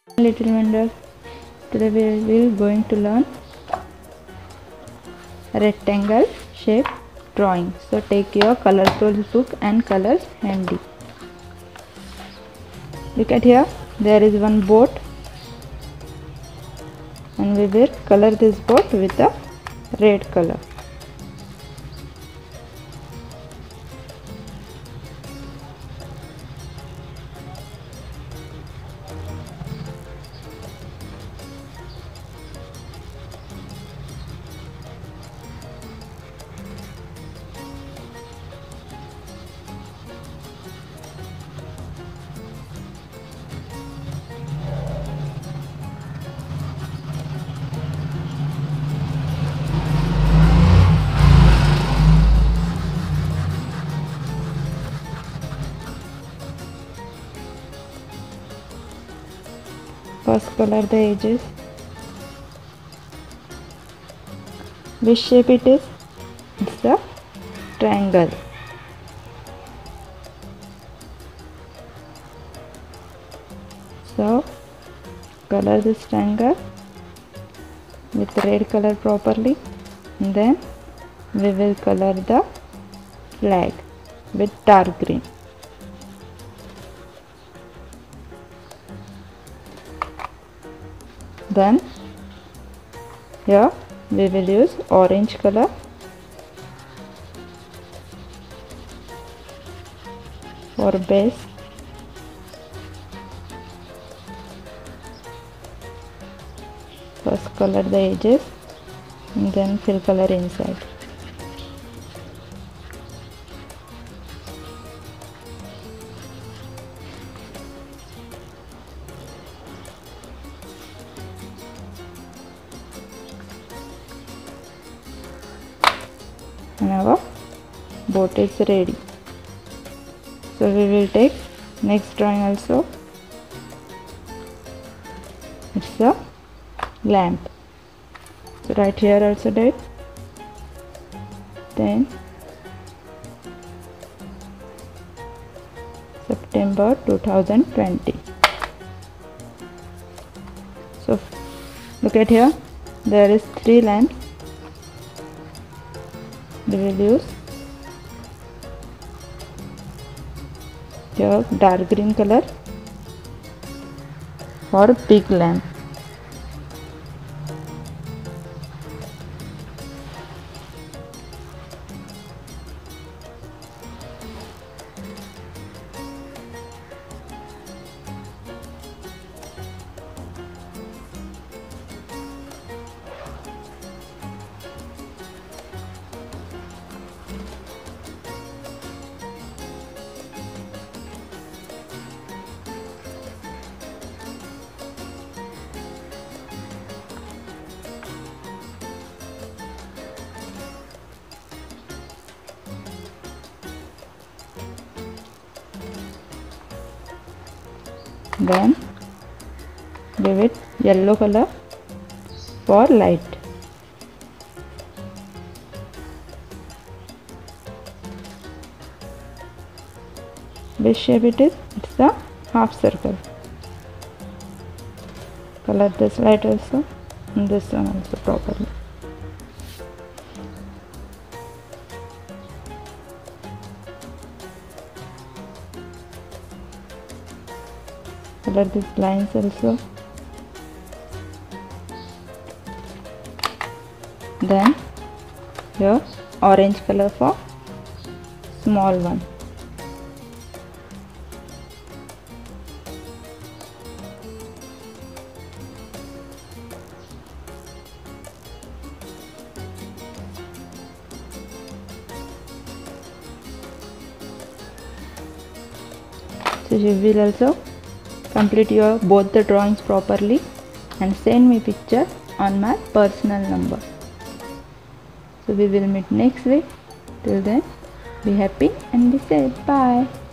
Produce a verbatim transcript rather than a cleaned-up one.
Little Wonder. Today we will going to learn rectangle shape drawing. So take your colorful book and colors handy. Look at here, there is one boat and we will color this boat with a red color. First color the edges. Which shape it is? It's a triangle. So color this triangle with red color properly, and then we will color the flag with dark green. Then here we will use orange color for base. First color the edges and then fill color inside. And our boat is ready. So we will take next drawing also. It's a lamp. So right here also date. Then September two thousand twenty. So look at here, there is three lamps. We will use here dark green color for big lamp. Then give it yellow color for light. Which shape it is? It's a half circle. Color this light also and this one also properly. Color these lines also. Then here orange color for small one. So you will also complete your both the drawings properly and send me picture on my personal number. So we will meet next week. Till then, be happy and be safe. Bye.